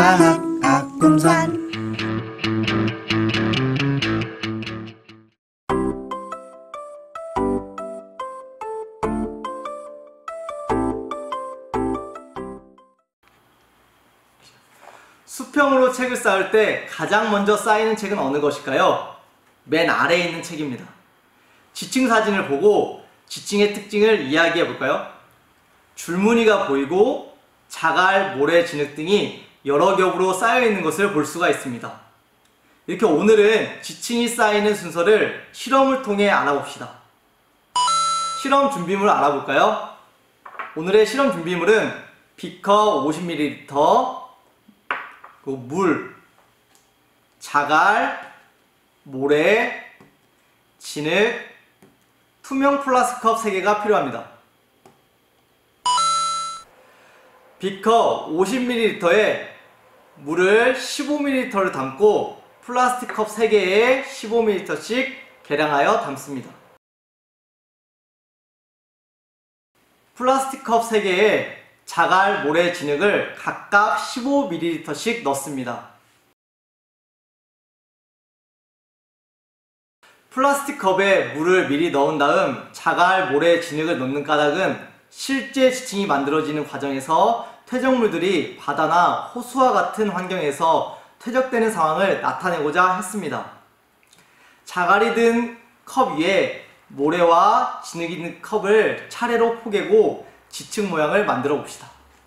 과학 아꿈산. 수평으로 책을 쌓을 때 가장 먼저 쌓이는 책은 어느 것일까요? 맨 아래에 있는 책입니다. 지층 사진을 보고 지층의 특징을 이야기해 볼까요? 줄무늬가 보이고 자갈, 모래, 진흙 등이 여러 겹으로 쌓여 있는 것을 볼 수가 있습니다. 이렇게 오늘은 지층이 쌓이는 순서를 실험을 통해 알아봅시다. 실험 준비물 알아볼까요? 오늘의 실험 준비물은 비커 50ml, 물, 자갈, 모래, 진흙, 투명 플라스틱컵 3개가 필요합니다. 비커 50ml에 물을 15ml를 담고 플라스틱컵 3개에 15ml씩 계량하여 담습니다. 플라스틱컵 3개에 자갈, 모래, 진흙을 각각 15ml씩 넣습니다. 플라스틱 컵에 물을 미리 넣은 다음 자갈, 모래, 진흙을 넣는 까닭은 실제 지층이 만들어지는 과정에서 퇴적물들이 바다나 호수와 같은 환경에서 퇴적되는 상황을 나타내고자 했습니다. 자갈이 든 컵 위에 모래와 진흙이 든 컵을 차례로 포개고 지층 모양을 만들어 봅시다.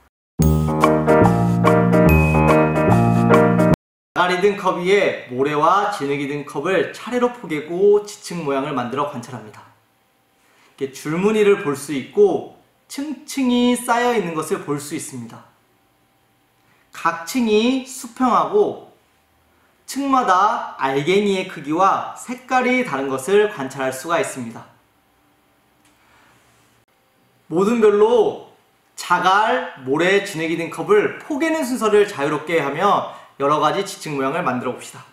자갈이 든 컵 위에 모래와 진흙이 든 컵을 차례로 포개고 지층 모양을 만들어 관찰합니다. 이렇게 줄무늬를 볼 수 있고 층층이 쌓여 있는 것을 볼 수 있습니다. 각 층이 수평하고 층마다 알갱이의 크기와 색깔이 다른 것을 관찰할 수가 있습니다. 모든 별로 자갈, 모래, 진흙이 든 컵을 포개는 순서를 자유롭게 하며 여러가지 지층 모양을 만들어 봅시다.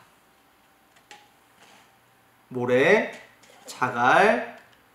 모래, 자갈,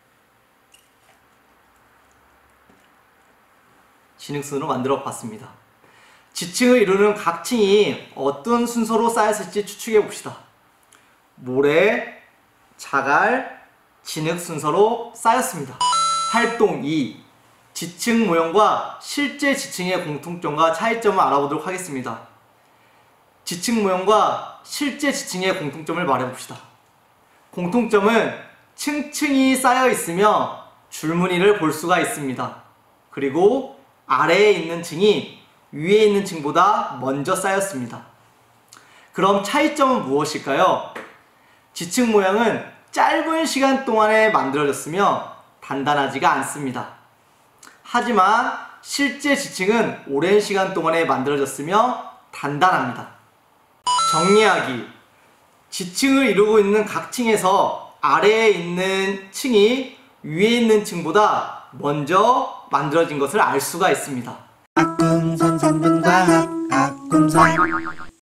진흙 순으로 만들어 봤습니다. 지층을 이루는 각 층이 어떤 순서로 쌓였을지 추측해 봅시다. 모래, 자갈, 진흙 순서로 쌓였습니다. 활동 2. 지층 모형과 실제 지층의 공통점과 차이점을 알아보도록 하겠습니다. 지층 모형과 실제 지층의 공통점을 말해봅시다. 공통점은 층층이 쌓여 있으며 줄무늬를 볼 수가 있습니다. 그리고 아래에 있는 층이 위에 있는 층보다 먼저 쌓였습니다. 그럼 차이점은 무엇일까요? 지층 모양은 짧은 시간 동안에 만들어졌으며 단단하지가 않습니다. 하지만 실제 지층은 오랜 시간 동안에 만들어졌으며 단단합니다. 정리하기. 지층을 이루고 있는 각 층에서 아래에 있는 층이 위에 있는 층보다 먼저 만들어진 것을 알 수가 있습니다. 아꿈산 3분 과학 아꿈산.